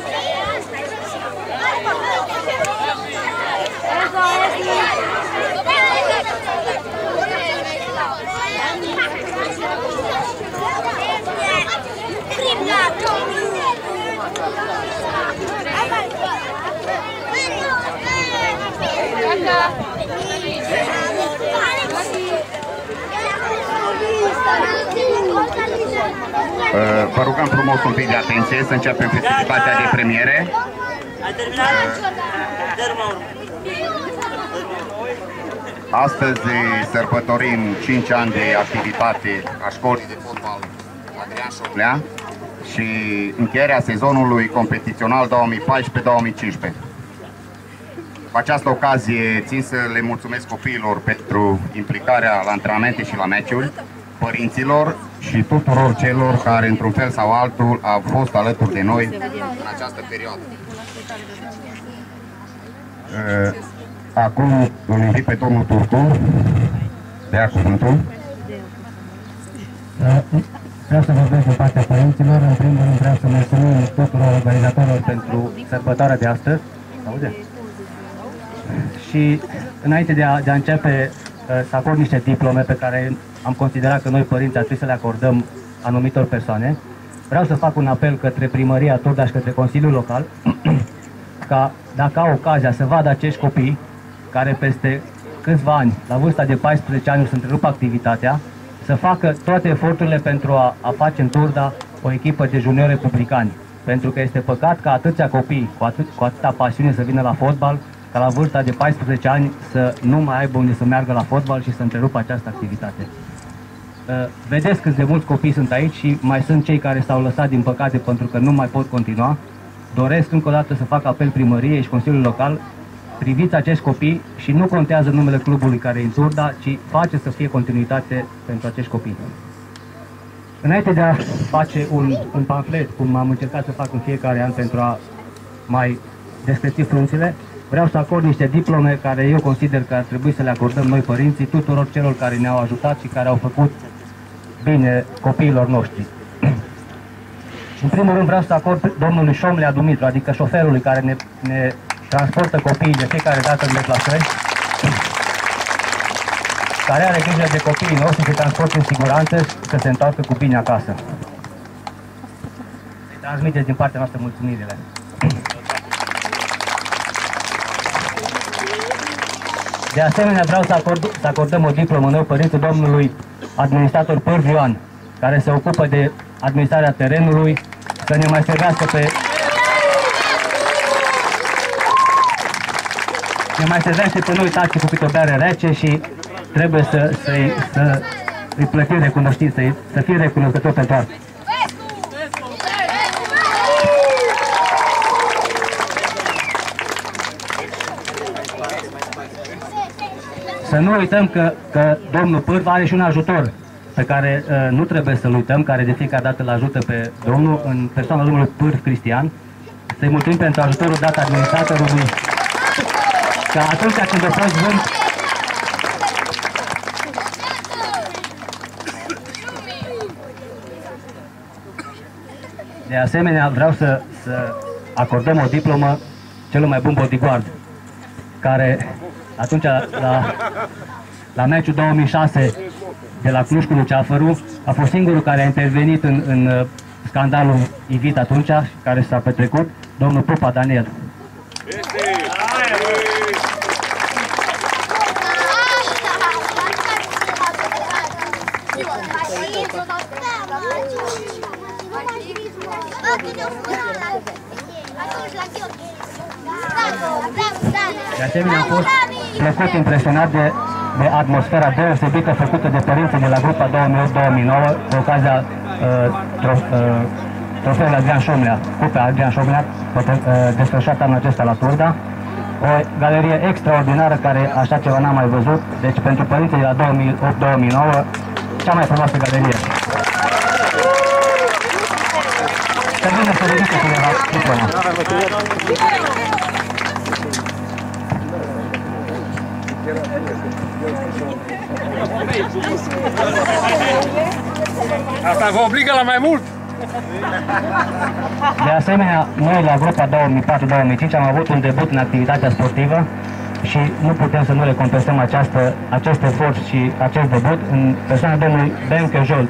Vă rugăm frumos un pic de atenție să începem festivitatea de premiere. Astăzi sărbătorim 5 ani de activitate a școlii de fotbal Adrian Șomlea și încheierea sezonului competițional 2014-2015. Cu această ocazie țin să le mulțumesc copiilor pentru implicarea la antrenamente și la meciuri, părinților și tuturor celor care într-un fel sau altul au fost alături de noi în această perioadă. Acum îl invit pe domnul Turcu de ia cuvântul. Vreau să vorbesc din partea părinților. În primul rând vreau să mulțumim tuturor organizatorilor pentru sărbătoarea de astăzi. Aude? Și înainte de a începe să acord niște diplome pe care am considerat că noi părinții ar trebui să le acordăm anumitor persoane, vreau să fac un apel către Primăria Turda și către Consiliul Local ca, dacă au ocazia să vadă acești copii care peste câțiva ani, la vârsta de 14 ani, să întrerupă activitatea, să facă toate eforturile pentru a face în Turda o echipă de juniori republicani. Pentru că este păcat ca atâția copii cu atâta pasiune să vină la fotbal, ca la vârsta de 14 ani să nu mai aibă unde să meargă la fotbal și să întrerupă această activitate. Vedeți cât de mulți copii sunt aici și mai sunt cei care s-au lăsat din păcate pentru că nu mai pot continua. Doresc încă o dată să fac apel primăriei și Consiliul Local. Priviți acești copii și nu contează numele clubului care e în Turda, ci face să fie continuitate pentru acești copii. Înainte de a face un pamflet, cum am încercat să fac în fiecare an pentru a mai descreți frunțile, vreau să acord niște diplome care eu consider că ar trebui să le acordăm noi părinții tuturor celor care ne-au ajutat și care au făcut bine copiilor noștri. În primul rând vreau să acord domnului Șomlea Dumitru, adică șoferului care ne transportă copiii de fiecare dată în deplasări, care are grijă de copiii noștri, să transporte în siguranță și să se întoarcă cu bine acasă. Îi transmiteți din partea noastră mulțumirile. De asemenea, vreau să acordăm o diplomă noi părinții domnului administrator Pârv Ioan, care se ocupă de administrarea terenului, să ne mai servească pe... Ne mai servește pe noi tații cu câte o beare rece și trebuie să-i plătim recunoștință, să fie recunoscător pentru asta. Să nu uităm că domnul Pârv are și un ajutor pe care nu trebuie să-l uităm, care de fiecare dată îl ajută pe domnul, în persoana domnului Pârv Cristian. Să-i mulțumim pentru ajutorul dat administratorului, că atunci când o faci vânt, de asemenea vreau să acordăm o diplomă celui mai bun bodyguard, care atunci la meciul 2006 de la Cluj cu Luceafărul a fost singurul care a intervenit în scandalul ivit atunci, care s-a petrecut, domnul Pupa Daniel. De asemenea, am fost plăcut impresionat de atmosfera deosebită făcută de părinții de la grupa 2008-2009 cu ocazia trofeului Adrian Șomlea, Cupea Adrian Șomlea, desfășurată anul acesta la Turda. O galerie extraordinară care așa ceva n-am mai văzut, deci pentru părinții de la 2008-2009, cea mai frumoasă galerie. Să vină să ridice cineva diploma. Asta vă obligă la mai mult? De asemenea, noi la grupa 2004-2005 am avut un debut în activitatea sportivă și nu putem să nu le compensăm acest efort și acest debut în persoana domnului Benke Jolt.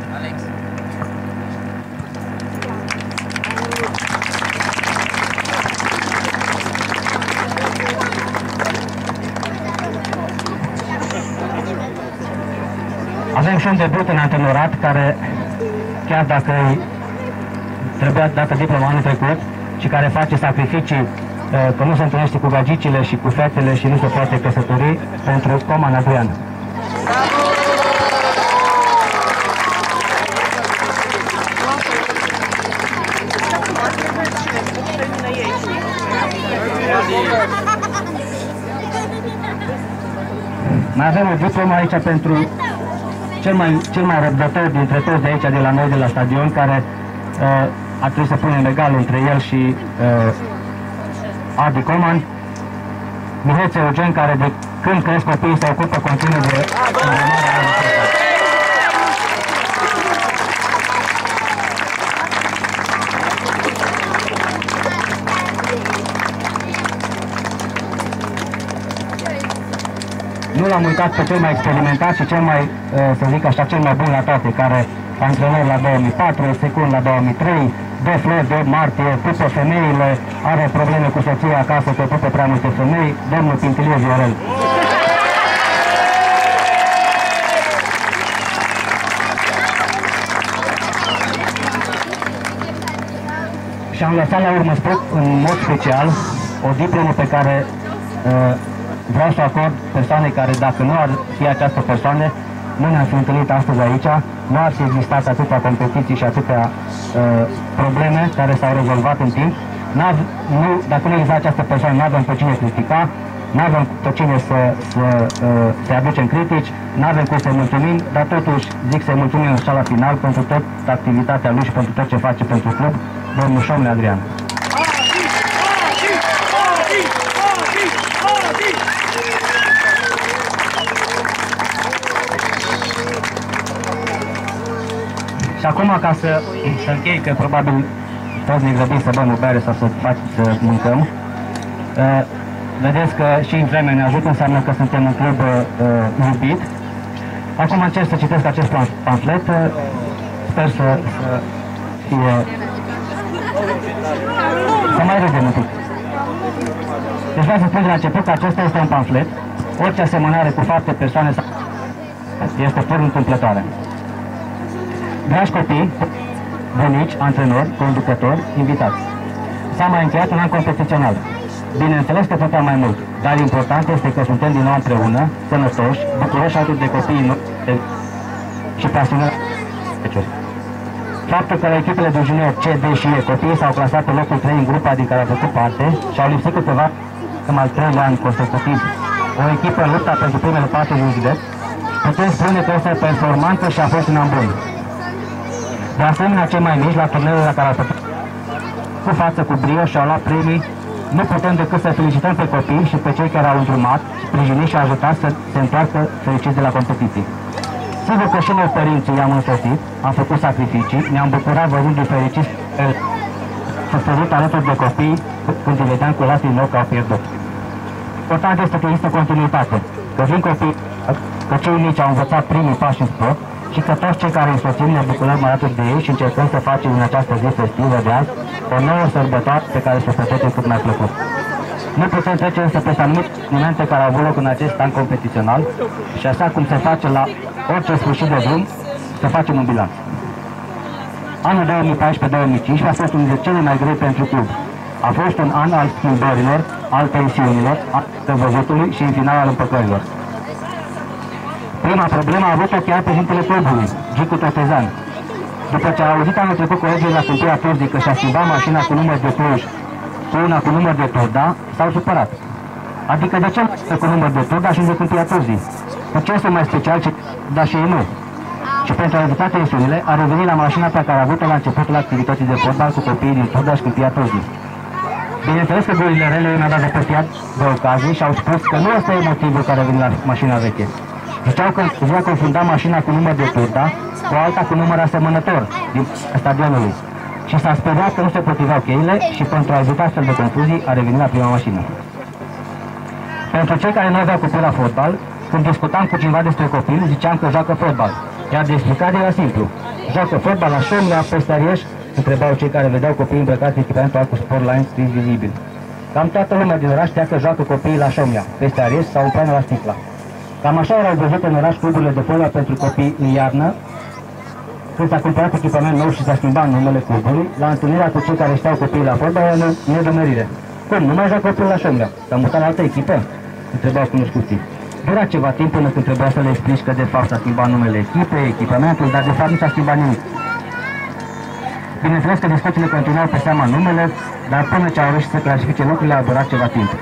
Avem și un debut în antrenorat care, chiar dacă trebuia dată diploma anul trecut și care face sacrificii că nu se întâlnește cu gagicile și cu fetele și nu se poate căsători pentru Coman Adrian. Mai avem o diplomă aici pentru cel mai răbdător dintre toți de aici, de la noi, de la stadion, care ar trebui să punem egal între el și Adi Coman, Mihățe Eugen, care de când cresc copiii se ocupă continuu de îndrumarea de Nu l-am uitat pe cel mai experimentat și cel mai, să zic așa, cel mai bun la toate, care antrenor la 2004, secund la 2003, de flori, de martie, pupă femeile, are probleme cu soția acasă, că pupă prea multe femei, domnul Pintilie Viorel. Și am lăsat la urmă, spun, în mod special, o diplomă pe care vreau să acord persoane care, dacă nu ar fi această persoană, nu ne-am fi întâlnit astăzi aici, nu ar fi existat atâtea competiții și atâtea probleme care s-au rezolvat în timp. Dacă nu exista această persoană, nu avem pe cine critica, nu avem pe cine să aducem critici, nu avem cum să-i mulțumim, dar totuși zic să-i mulțumim așa la final pentru toată activitatea lui și pentru tot ce face pentru club, domnul Șomle Adrian. Și acum, ca să închei, că probabil toți ne grăbim să băm o bere sau să mâncăm, vedeți că și în vreme ne ajută, înseamnă că suntem un club iubit. Acum încerc să citesc acest pamflet, sper să fie... să mai râdem un pic. Deci vreau să spun de la început că acesta este un pamflet, orice asemănare cu fapte, persoane este pur întâmplătoare. Dragi copii, bunici, antrenori, conducători, invitați. S-a mai încheiat un an competițional. Bineînțeles că puteam mai mult, dar important este că suntem din nou împreună, sănătoși, bucuroși atât de copiii noștri și pasionați. Faptul că la echipele de junior C, D și E copiii s-au clasat pe locul 3 în grupa din care au făcut parte și au lipsit câteva cam al 3-lea an consecutiv o echipă în lupta pentru primele 4 din județ, putem spune că este performantă și a fost un an bun. De asemenea, cei mai mici, la turneul la care au făcut cu față cu brio și au luat premii, nu putem decât să felicităm pe copii și pe cei care au îndrumat, sprijinit și ajutat să se întoarcă fericiți de la competiții. Sigur că și noi, părinții, i-am însoțit, am făcut sacrificii, ne-am bucurat văzându-i fericiți, suferit alături de copii când îi vedeam cu lacrimi în ochi că au pierdut. Important este că există continuitate, că vin copii, că cei mici au învățat primii pași în sport, și că toți cei care îi însoțim ne bucurăm mai alături de ei și încercăm să facem în această zi festivă de azi o nouă sărbătoare pe care să o petrecem cât mai plăcut. Nu putem trece însă peste anumite evenimente care au avut loc în acest an competițional și așa cum se face la orice sfârșit de drum, să facem un bilanț. Anul 2014-2015 a fost unul dintre cele mai grei pentru club. A fost un an al schimbărilor, al tensiunilor, al văzutului și în final al împăcărilor. Prima problemă a avut-o chiar președintele clubului, Gicu Totezan. După ce a auzit anul trecut colegii la Câmpia Turzii că și-a schimbat mașina cu număr de Cluj cu una cu număr de Turda, s-au supărat. Adică de ce cu număr de Turda și de Câmpia Turzii? Cu ce este mai special, dar și ei nu? Și pentru a evita tensiunile, a revenit la mașina pe care a avut-o la începutul activității de fotbal cu copiii din Turda și Câmpia Turzii. Bineînțeles că gurile rele mi-au dat de ocazii și au spus că nu ăsta e motivul care a venit la mașina veche. Ziceau că își confunda mașina cu număr de Turda cu alta cu număr asemănător din stadionului. și s-a speriat că nu se potriveau cheile și pentru a evita astfel de confuzii a revenit la prima mașină. Pentru cei care nu aveau copil la fotbal, când discutam cu cineva despre copil, ziceam că joacă fotbal. Iar de explicat era simplu. Joacă fotbal la Șomlea, peste Arieș? Întrebau cei care vedeau copiii îmbrăcați echipamentul cu Sportline scris vizibil. Cam toată lumea din oraș știa că joacă copiii la Șomlea, peste Arieș sau în plană la Sticla. Cam așa erau văzute în oraș cluburile de fotbal pentru copii în iarnă, când s-a cumpărat echipament nou și s-a schimbat numele clubului, la întâlnirea cu cei care știau copiii la fotbal era nedumerire. Cum, nu mai joacă copiii la Șomlea? S-a mutat la altă echipă? Întrebau cunoscuții. Dura ceva timp până când trebuia să le explici că de fapt s-a schimbat numele echipei, echipamentul, dar de fapt nu s-a schimbat nimic. Bineînțeles că discuțiile continuau pe seama numele, dar până ce au reușit să clarifice lucrurile a durat ceva timp.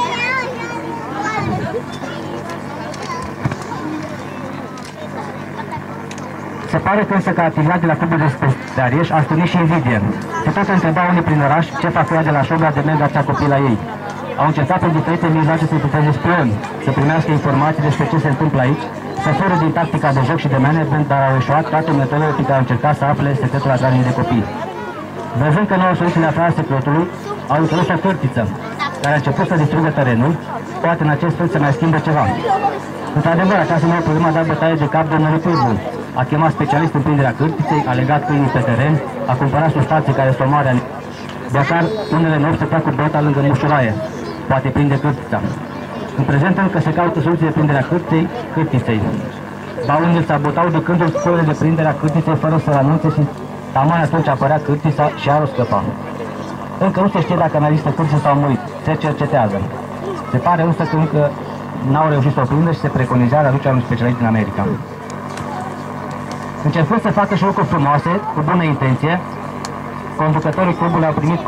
Se pare că însă că activitatea de la clubul de Arieș a stârnit și invidie. Se tot întreba unii prin oraș ce fac ea de la Șomlea de merg acea copii la ei. Au încercat prin diferite mijloace să-i puteze spioni, să primească informații despre ce se întâmplă aici, să fură din tactica de joc și de management, dar au eșuat toate metodele pe care au încercat să afle secretul atragerii de copii. Văzând că nu au soluții de aflarea secretului, au introdus o cârtiță, care a început să distrugă terenul, poate în acest fel să mai schimbă ceva. Într-adevăr, această nouă problemă a dat bătaie de cap domnului Pârbu. A chemat specialist în prinderea cârtiței, a legat câinii pe teren, a cumpărat substanțe care să omoare, măcar unele nopți stătea cu bota lângă mușuraie. Poate prinde cârtița. În prezent încă se caută soluții de prindere a cârtiței. Ba unii sabotau ducându-și scoile de prindere a cârtiței fără să-l anunțe și taman atunci apărea cârtița și arul scăpa. Încă nu se știe dacă mai există cârtițe sau murit. Se cercetează. Se pare însă că încă n-au reușit să o prindă și se preconizează aducerea unui specialist din America. Încercând să facă și lucruri frumoase, cu bună intenție, conducătorii clubului au primit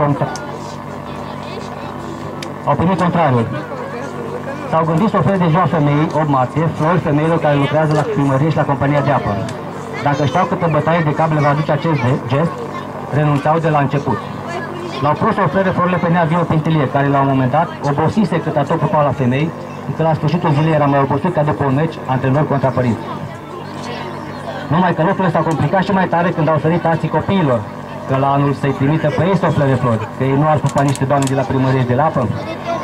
contrariul. S-au gândit să ofere de ziua femeii, 8 martie, flori femeilor care lucrează la primărie și la compania de apă. Dacă știau câtă bătaie de cap le va aduce acest gest, renunțau de la început. L-au pus să ofere florile pe Nea Vio Pintilie, care la un moment dat obosise cât a tot pupau la femei, încât la sfârșitul zilei era mai obosit ca după un meci antrenor contra părinți. Numai că lucrurile s-au complicat și mai tare când au sărit tații copiilor, că la anul să-i trimită pe ei sofle de flori, că ei nu ar pupa niște doamne de la primărie și de la apă.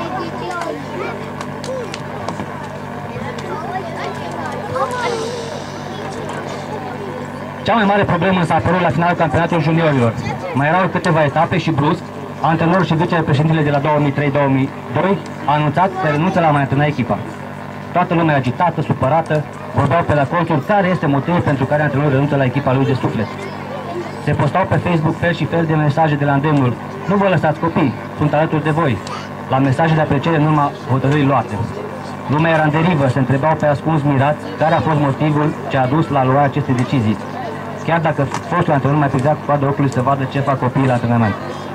Cea mai mare problemă s-a apărut la finalul campionatului juniorilor. Mai erau câteva etape și brusc, antrenorul și vicepreședintele de la 2003-2002 a anunțat că renunță la a mai antrena echipa. Toată lumea agitată, supărată, vorbeau pe la conturi care este motivul pentru care antrenorul renunță la echipa lui de suflet. Se postau pe Facebook fel și fel de mesaje de la îndemnul: nu vă lăsați copii, sunt alături de voi. La mesaje de apreciere în urma hotărârii luate. Lumea era în derivă, se întrebau pe ascuns mirați care a fost motivul ce a dus la luarea acestei decizii. Chiar dacă fostul antrenor mai privea cu coada ochiului să vadă ce fac copiii la antrenament.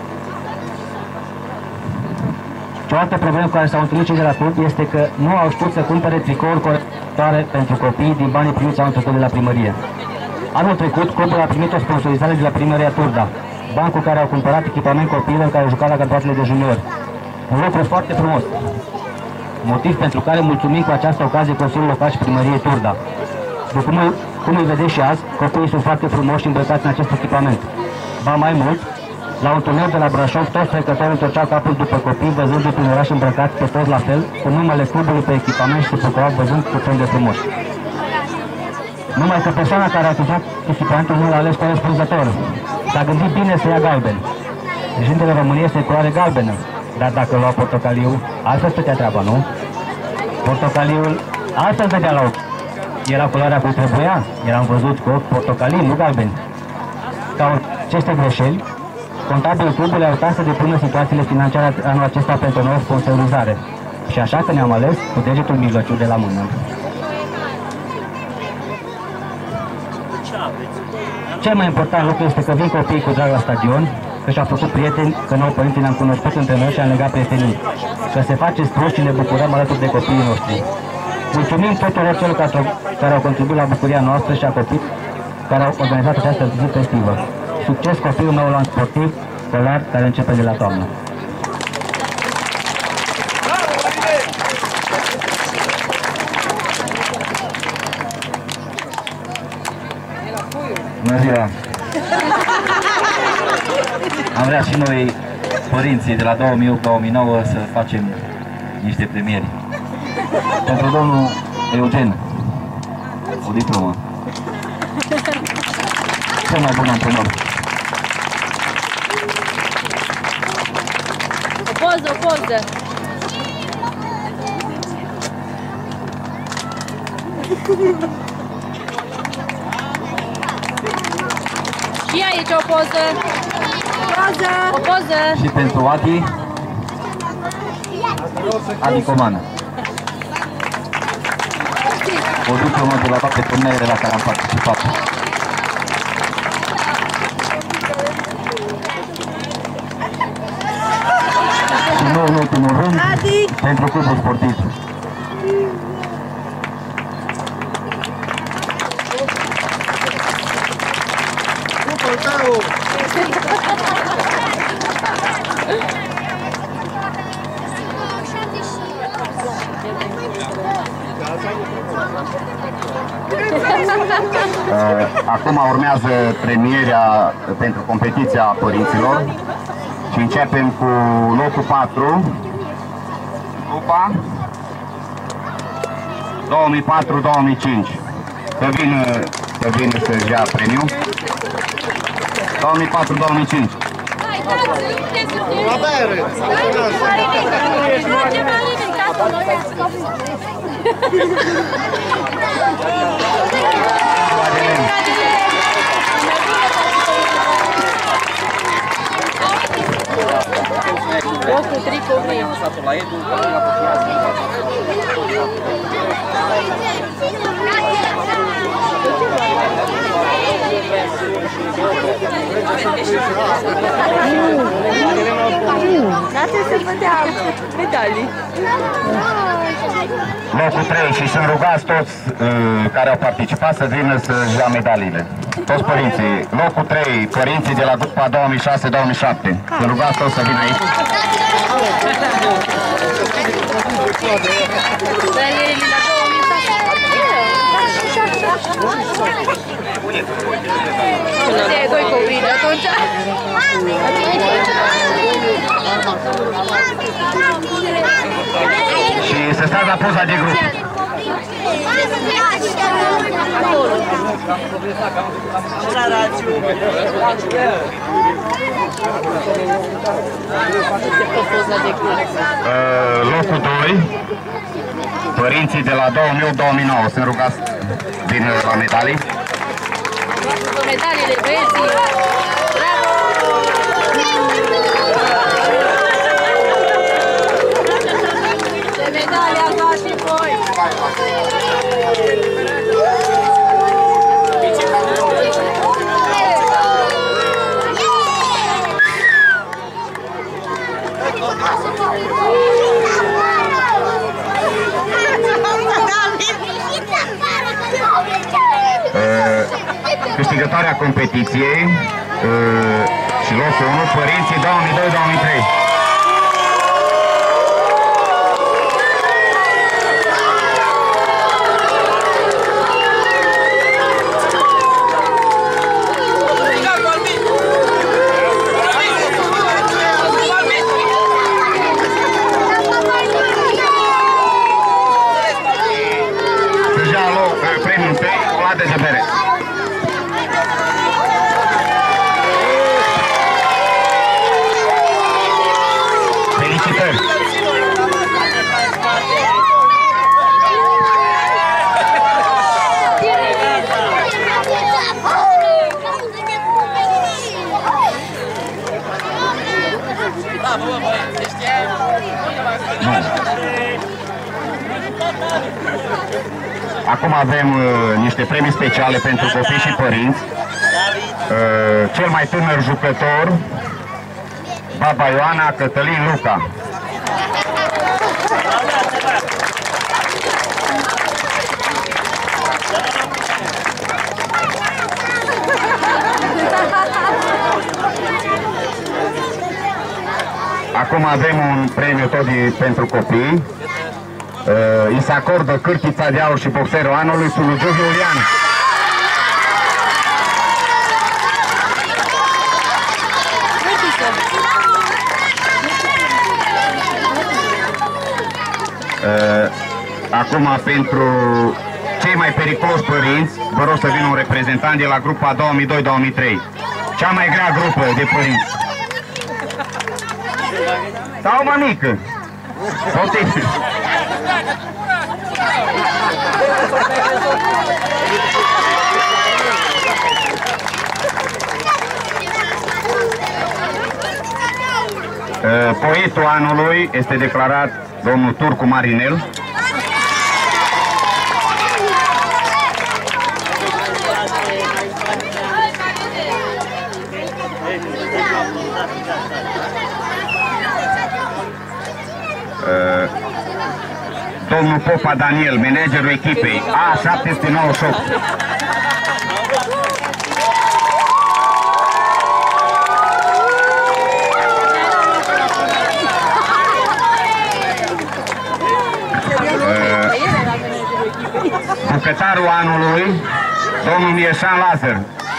O altă problemă cu care s-au întâlnit cei de la club este că nu au știut să cumpere tricouri corectoare pentru copii din banii primiți anul trecut de la primărie. Anul trecut, clubul a primit o sponsorizare de la primăria Turda, bani cu care au cumpărat echipament copiilor care au jucat la campionatele de juniori. Un lucru foarte frumos. Motiv pentru care mulțumim cu această ocazie Consiliul Local și primăriei Turda. După cum îi vedeți și azi, copiii sunt foarte frumoși îmbrăcați în acest echipament. Ba mai mult, la un turneu de la Brașov, toți trecătorii întorceau capul după copii, văzându-i prin oraș îmbrăcați pe toți la fel, cu numele clubului pe echipament și se bucurau văzând cu fel de frumoși. Numai că persoana care a acuzat echipamentul nu l-a ales corespunzător. S-a gândit bine să ia galben. Președintele României este culoare galbenă, dar dacă lua portocaliu, altfel stătea treaba, nu? Portocaliul altfel vedea la ochi. Era culoarea cum trebuia, eram văzuți cu ochi portocalii, nu galbeni. Ca aceste greșeli, contabilul clubului a uitat să depună situațiile financiare anul acesta pentru o nouă sponsorizare. Și așa că ne-am ales cu degetul mijlociu de la mână. Cel mai important lucru este că vin copiii cu drag la stadion, că și-au făcut prieteni, că noi părinții ne-am cunoscut între noi și am legat prietenii, că se face sprost și ne bucurăm alături de copiii noștri. Mulțumim tuturor celor care au contribuit la bucuria noastră și a copiii care au organizat această zi festivă. Succes copilul meu la sportiv școlar care începe de la toamnă. Bună ziua! Am vrea și noi, părinții de la 2008-2009, să facem niște premieri. Pentru domnul Eugen, o diplomă. Cel mai bun antrenor. O poză. Și aici o poză. O poză. Și pentru Adi Comană. O diplomă de la toate turneele la care am participat. Și nu în ultimul rând, pentru clubul sportiv. Acum urmează premierea pentru competiția părinților și începem cu locul 4, Lupa 2004-2005. Să vină să-și ia premiul. 2004-2005. La bere! Locul tricovei. Lasă să vedea medalii. Locul 3 și sunt rugați toți care au participat să vină să-și ia medaliile. Toți părinții. Locul 3, părinții de la grupa 2006-2007. Sunt rugați toți să vină aici. Doi copii de atunci. Și să stați la poza de grup. Locul 2, părinții de la 2008-2009 sunt rugați din la medalii. Medaliile băieții. De medalia ta și voi. Câștigătoarea competiției și locul 1, părinții 2002-2003. Să-și ia premiul întâi, o lată de bere. Acum avem niște premii speciale pentru copii și părinți. Cel mai tânăr jucător, Baba Ioana Cătălin Luca. Acum avem un premiu tot pentru copii. Îi se acordă cârtița de aur și boxerul anului Sulugiu Iulian. Cârtiță. Acum, pentru cei mai periculoși părinți, vă rog să vină un reprezentant de la grupa 2002-2003. Cea mai grea grupă de părinți. Sau mai mică. Poftiți. Poetul anului este declarat domnul Turcu Marinel. Domnul Popa Daniel, managerul echipei A798. Bucătarul anului, domnul Mieșan Lazar.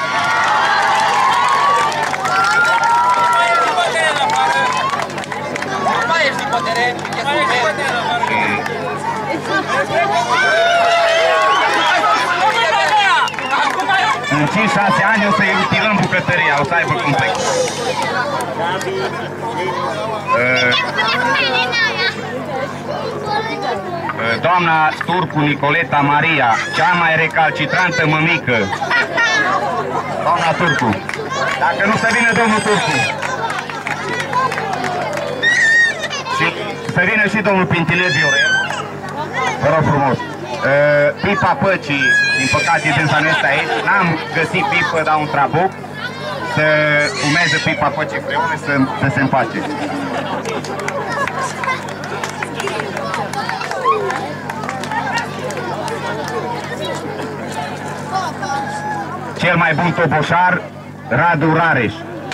În 5-6 ani o să-i utilăm bucătăria, o să aibă complex. Doamna Turcu Nicoleta Maria, cea mai recalcitrantă mămică. Doamna Turcu. Dacă nu, să vină domnul Turcu. Și să vină și domnul Pintilet Viorel. Vă rog frumos. Pipa Păcii, din păcate dânsa nu este aici. N-am găsit pipă, dar un trabuc. Să urmeze Pipa Păcii împreună să se împace. Cel mai bun toboșar, Radu Rareș.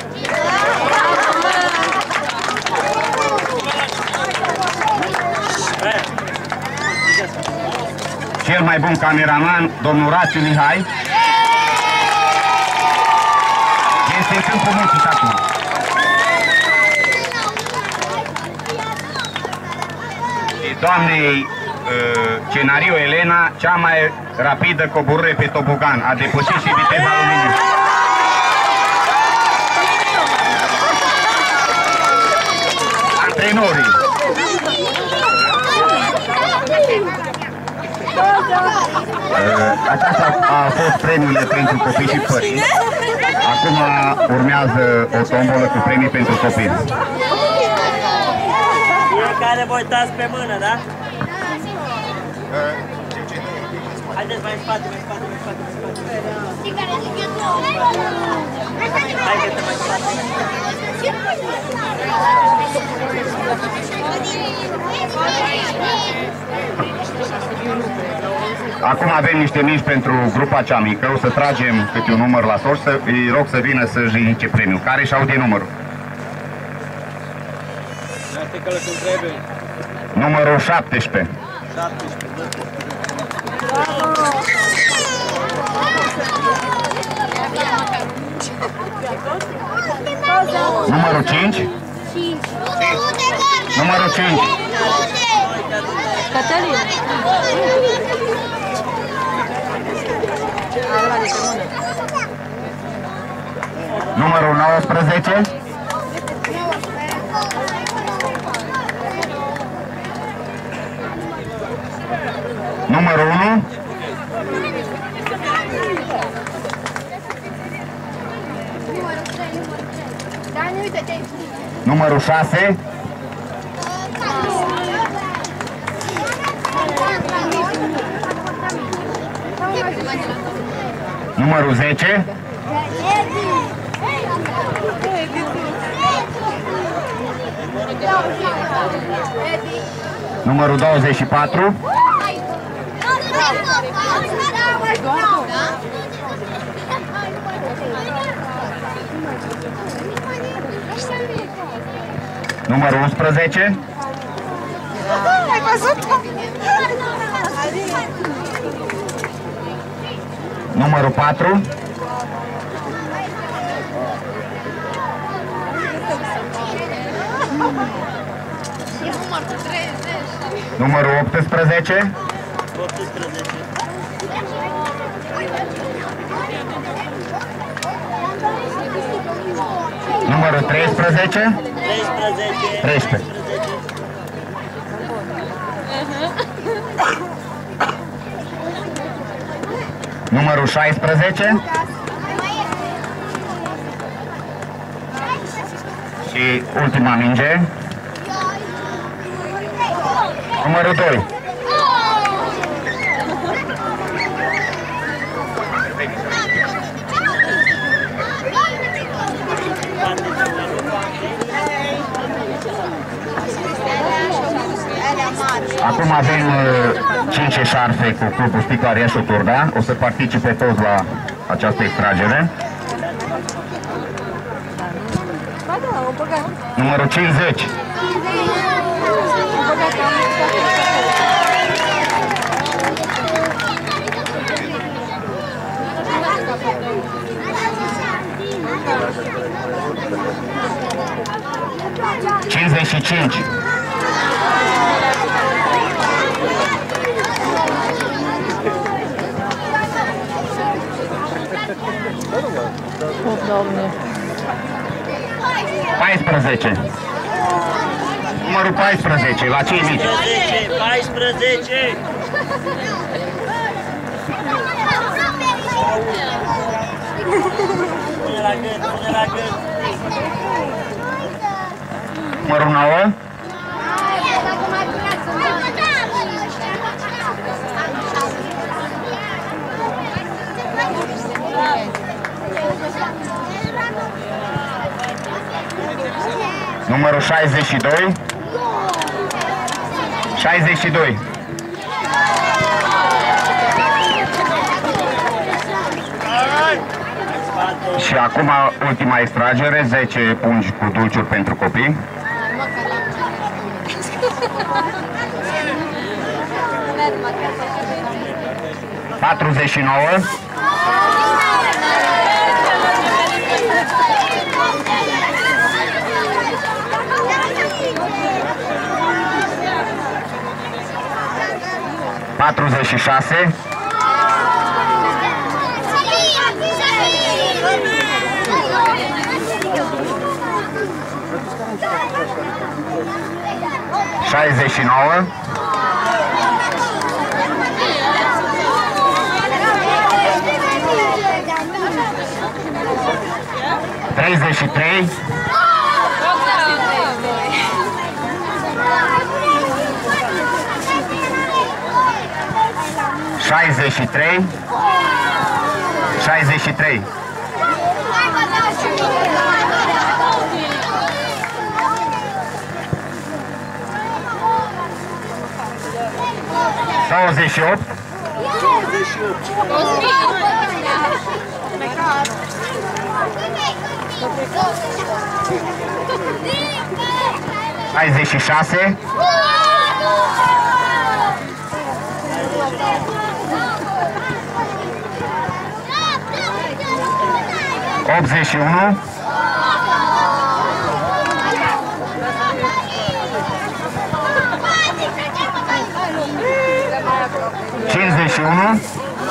Cel mai bun cameraman, domnul Rațiu Mihai. Este în câmpul muncii acum. Și doamnei Cenariu Elena, cea mai rapidă coborâre pe tobogan. A depășit și viteza luminii. Antrenorii. Aceasta a fost premiile pentru copii și părinți. Acum urmează o tombolă cu premii pentru copii. Fiecare vă uitați pe mână, da? Haideți mai în spate, mai în spate, mai în spate, mai în spate. Haideți mai în spate. Acum avem niște mici pentru grupa cea mică. O să tragem câte un număr la sort, să îi rog să vină să-și ridice premiul. Care și aude numărul? Numărul 17. Numărul 5. Numărul 5. Cătălin. Numărul 19. Numărul 1. Numărul 6. Numărul 10. Numărul 24. Numărul 11. Ai văzut-o? Numărul 4. Numărul 18. 18. Numărul 13. 13. Numărul 16. Și ultima minge. Numărul 2. Acum avem 5 eșarfe cu clubul Sticla Riașul Turda. O să participe toți la această extragere. Numărul 50. ...55. Doamne. 14. Numărul 14, la cei mici. 14. Pune la gât, pune la gât. Numărul 9. Numărul 62. 62. Și acum ultima extragere, 10 pungi cu dulciuri pentru copii. ...49... 46. 69. 33. 63. 63. 28. 66. 81. 51.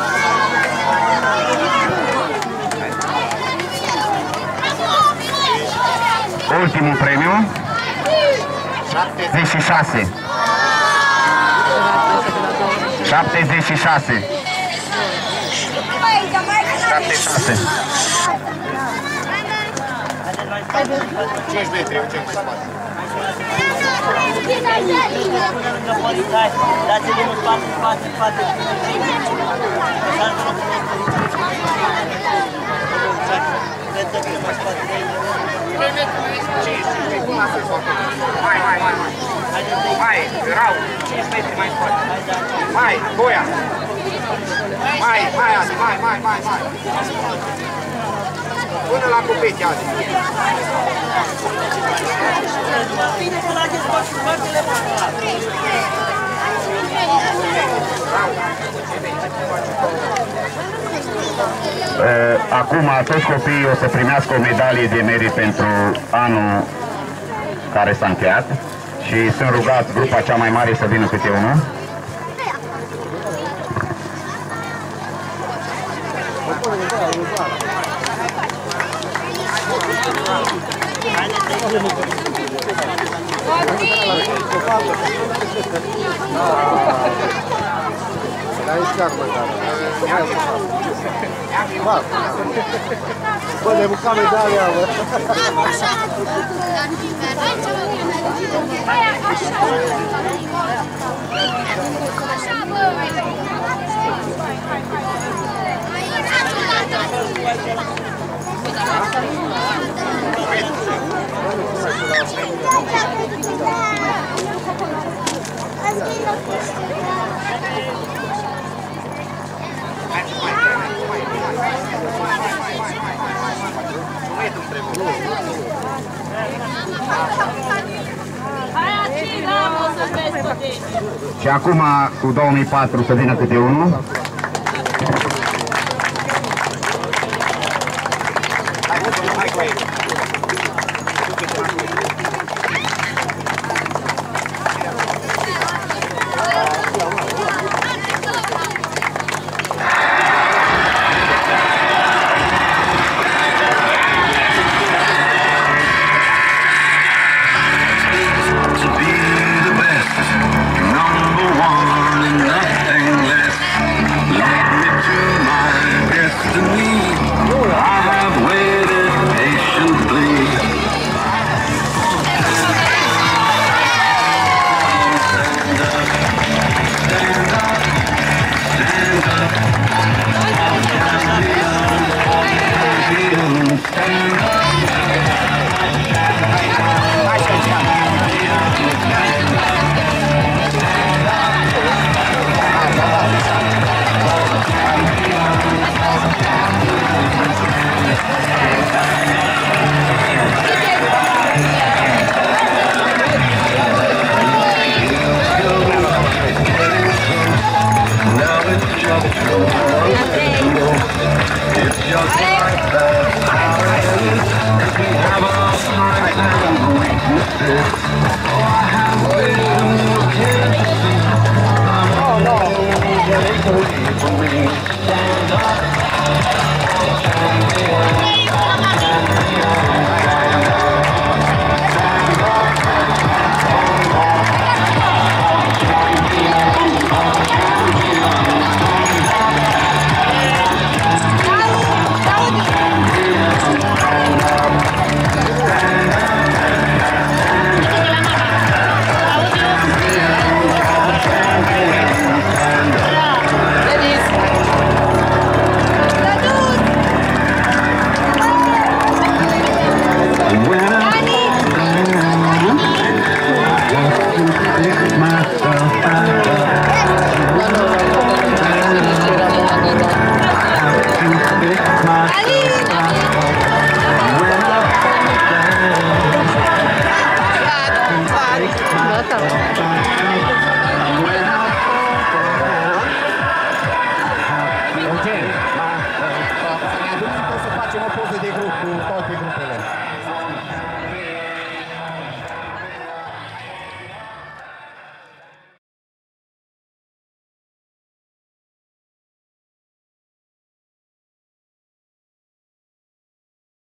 'Ultimul premiu. 76. 76. 76. 5 metri, cel mai spate. Lângă polițai, dați-l în spate, spate, spate. Mai, erau 5 metri mai spate. Mai, Goia. Mai. Până la cupete azi. Acum toți copiii o să primească o medalie de merit pentru anul care s-a încheiat Și sunt rugați grupa cea mai mare să vină câte unul. Bă, le buca medalia, bă. Și acum cu 2004 să vină câte unul. Oh no,